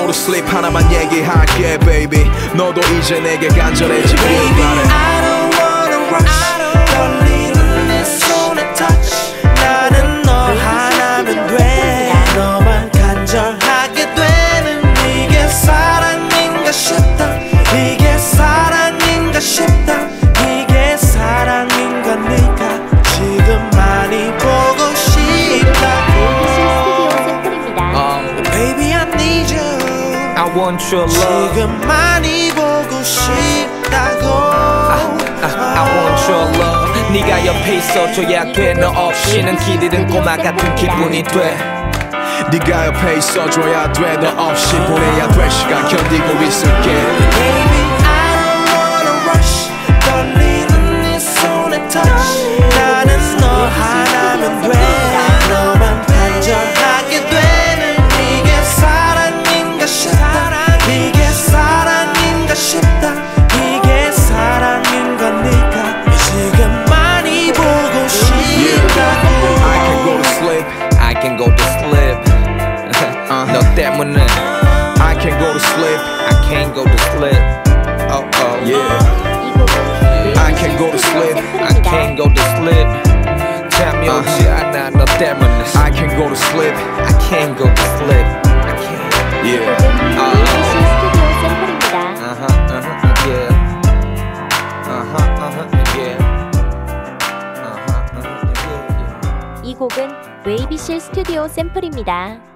to sleep 하나만 얘기할게 baby 너도 이제 내게 간절해지길 Baby 바래 I don't wanna rush 떨리는 내 손에 touch 나는 너 하나면 돼 너만 간절하게 되는 이게 사랑인가 싶다 이게 사랑인가 싶다 이게 사랑인가 네가 지금 많이 보고 싶다고 Baby I need you I want your love 지금 많이 보고 싶다고 I want your love 네가 옆에 있어줘야 돼 너 없이는 길 잃은 꼬마 같은 기분이 돼 네가 옆에 있어줘야 돼 너 없이 보내야 될 시간 견디고 있을게 Baby I don't wanna rush 떨리는 네 손에 touch 나는 너 하나면 돼 너만 간절하게 되는 이게 사랑인가 싶다 이게 사랑인가 싶다 이게 사랑인가 네가 지금 많이 보고 싶다고 I can go to sleep I can go to sleep 너 때문에 I can go to sleep I can't go to sleep Oh oh yeah I can go to sleep I can't go to sleep 잠이 오지 않아 너 때문에 I can go to sleep I can't go to sleep I can't yeah yeah 이 곡은 웨이비실 스튜디오 샘플입니다.